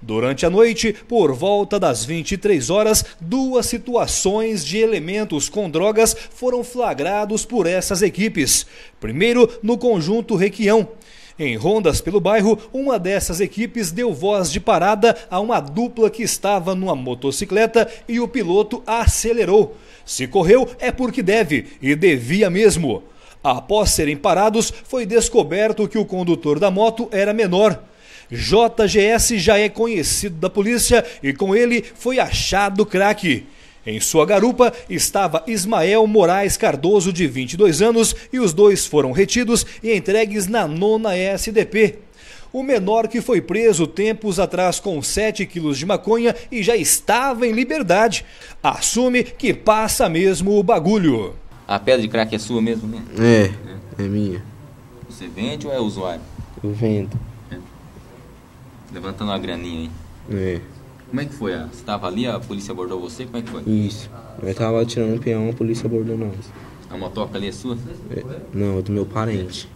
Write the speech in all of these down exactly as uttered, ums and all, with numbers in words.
Durante a noite, por volta das vinte e três horas, duas situações de elementos com drogas foram flagrados por essas equipes. Primeiro, no conjunto Requião. Em rondas pelo bairro, uma dessas equipes deu voz de parada a uma dupla que estava numa motocicleta e o piloto acelerou. Se correu é porque deve, e devia mesmo. Após serem parados, foi descoberto que o condutor da moto era menor. J G S já é conhecido da polícia e com ele foi achado crack. Em sua garupa estava Ismael Moraes Cardoso, de vinte e dois anos, e os dois foram retidos e entregues na nona S D P. O menor, que foi preso tempos atrás com sete quilos de maconha e já estava em liberdade, assume que passa mesmo o bagulho. A pedra de crack é sua mesmo, né? É, é minha. Você vende ou é usuário? Eu vendo. É. Levantando uma graninha aí. É. Como é que foi? Você estava ali, a polícia abordou você? Como é que foi? Isso. Eu tava tirando um peão, a polícia abordou nós. A motoca ali é sua? É. Não, é do meu parente.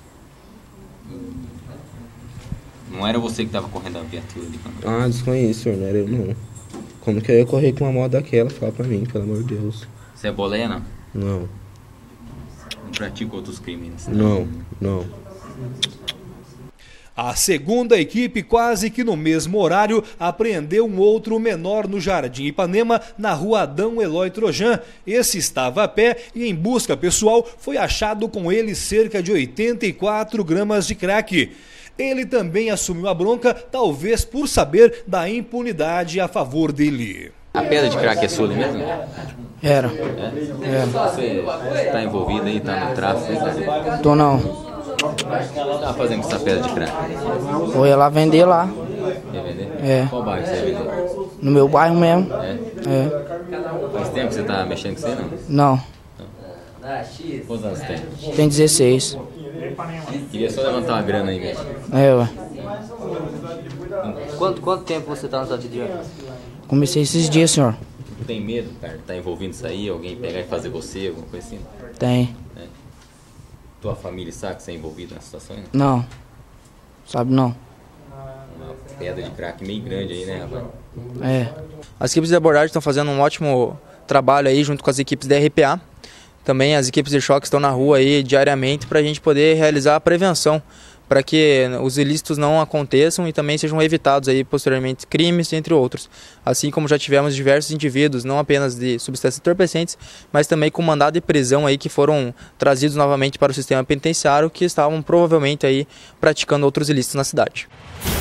Não era você que estava correndo a viatura ali? Ah, desconheço, senhor. Não era eu, não. Como que eu ia correr com uma moto daquela? Fala pra mim, pelo amor de Deus. Você é boleia, não? Não. Não pratica outros crimes? Não, não. A segunda equipe, quase que no mesmo horário, apreendeu um outro menor no Jardim Ipanema, na rua Adão Eloy Trojan. Esse estava a pé e, em busca pessoal, foi achado com ele cerca de oitenta e quatro gramas de crack. Ele também assumiu a bronca, talvez por saber da impunidade a favor dele. A pedra de crack é sua mesmo? Era. É? É. Você está envolvido aí, está no tráfico? Aí, Tô não. O que você tá fazendo com essa pedra de crack? Vou ir lá vender lá. Quer vender? É. Qual bairro você vai vender? No meu bairro mesmo. É? É. Faz tempo que você tá mexendo com você, não? Não. Quantos anos tem? Tem dezesseis. Queria só levantar uma grana aí mesmo. É, ué. Quanto, quanto tempo você tá no cotidiano? Comecei esses dias, senhor. Tem medo, cara? Tá envolvido nisso aí? Alguém pegar e fazer você, alguma coisa assim? Tem. É. Tua família sabe que você é envolvido nessa situação? Né? Não. Sabe não. Uma pedra de crack meio grande aí, né, rapaz? É. As equipes de abordagem estão fazendo um ótimo trabalho aí junto com as equipes da R P A. Também as equipes de choque estão na rua aí diariamente para a gente poder realizar a prevenção, para que os ilícitos não aconteçam e também sejam evitados aí posteriormente crimes, entre outros. Assim como já tivemos diversos indivíduos, não apenas de substâncias entorpecentes, mas também com mandado de prisão aí que foram trazidos novamente para o sistema penitenciário, que estavam provavelmente aí praticando outros ilícitos na cidade.